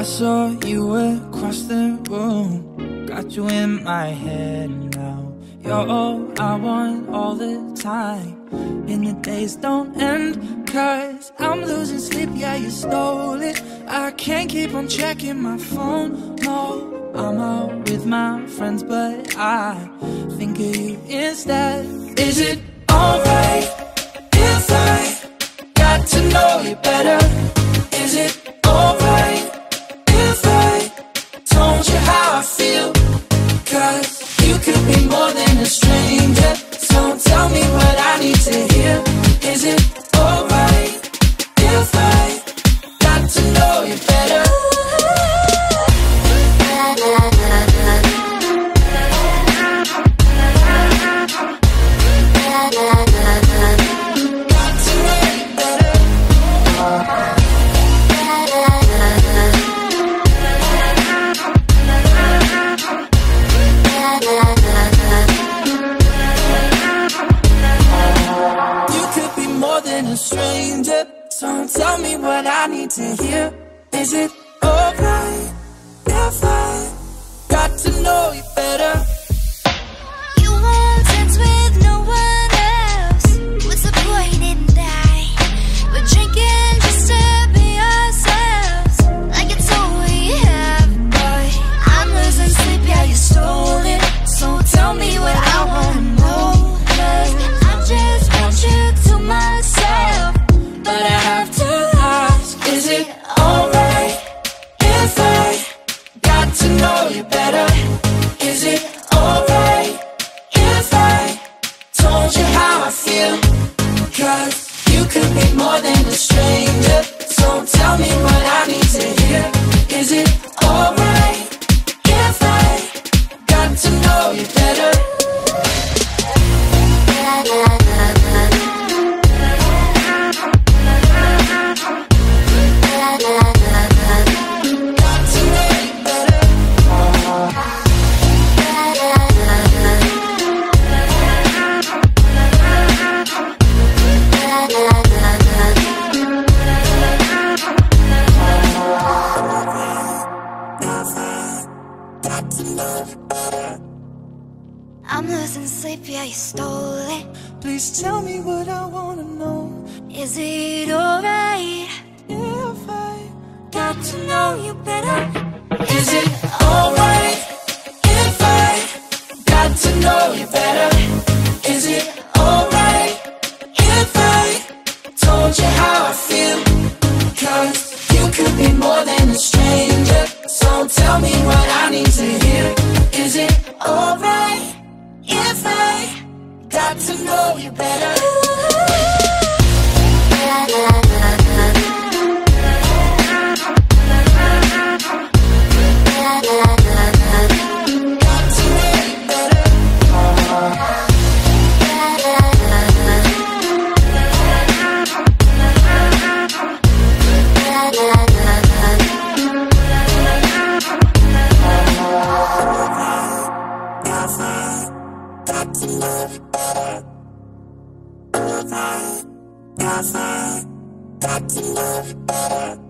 saw you across the room, got you in my head now. You're all I want all the time, and the days don't end, 'cause I'm losing sleep, yeah, you stole it. I can't keep on checking my phone, no. I'm out with my friends, but I think of you instead. Is it alright if I got to know you better? Is it alright if I told you how I feel? 'Cause you could be more than a stranger, so tell me what I need to hear. Is it alright if I got to know you better? Stranger, so tell me what I need to hear. Is it alright if I got to know you better? You won't dance with no one else. What's the point in that? We're drinking just to be ourselves, like it's all we have, boy. I'm losing sleep, yeah, you stole it. So tell me what I wanna know, 'cause I just want you to myself. But I have to ask, is it alright if I got to know you better? Is it alright if I told you how I feel? 'Cause you could be more than a stranger, so tell me what I need to hear. Is it alright if I got to know you better? I'm losing sleep, yeah, you stole it. Please tell me what I wanna know. Is it alright If I got to know you better? Is it alright if I got to know you better? Is it alright if I told you how I feel? 'Cause you could be more than a stranger, so tell me what I need to hear. Is it alright if I got to know you better? Got to love you better.